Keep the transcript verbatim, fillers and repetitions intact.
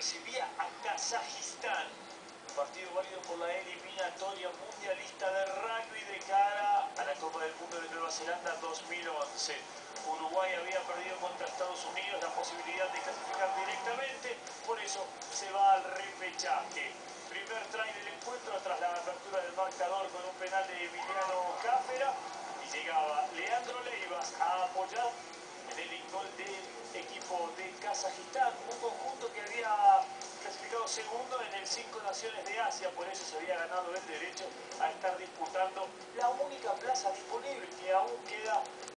recibía a Kazajistán. Un partido válido por la eliminatoria mundialista de rugby de cara a la Copa del Mundo de Nueva Zelanda dos mil once. Uruguay había perdido contra Estados Unidos la posibilidad de clasificar directamente, por eso se va al repechaje. Primer try del encuentro tras la apertura del marcador con un penal de Emiliano Cáfera y llegaba Leandro Leivas a apoyar en el gol del equipo de Kazajistán, un conjunto que había clasificado segundo en el Cinco Naciones de Asia, por eso se había ganado el derecho a estar disputando la única plaza disponible que aún queda